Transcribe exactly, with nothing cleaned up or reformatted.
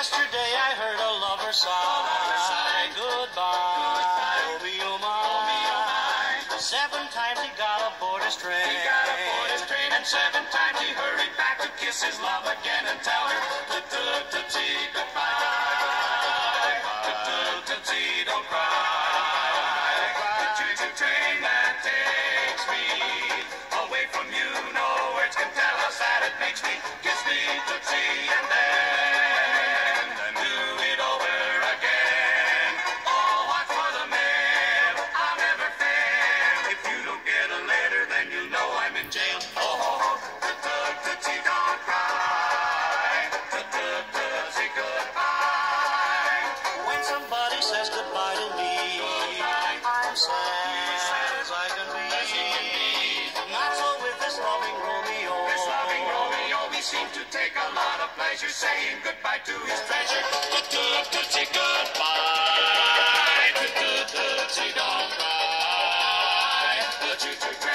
Yesterday I heard a lover sigh. Goodbye, Romeo mine. Seven times he got aboard his train. He got aboard his train, and seven times he hurried back to kiss his love again and tell her, Tootsie, goodbye. Tootsie, don't cry. The choo-choo train that takes me away from you, no words can tell us that it makes me. Kiss me, Tootsie, and then, then do it over again. Oh, watch for the mail, I'll never fail. If you don't get a letter, then you know I'm in jail. Oh, Tootsie, don't cry. Tootsie, goodbye. When somebody says goodbye to me, I'm sad as I can be. Not so with this loving Romeo. This loving Romeo, he seemed to take a lot of pleasure saying goodbye to his treasure. Tootsie, goodbye. Tootsie, don't cry. The choo-choo train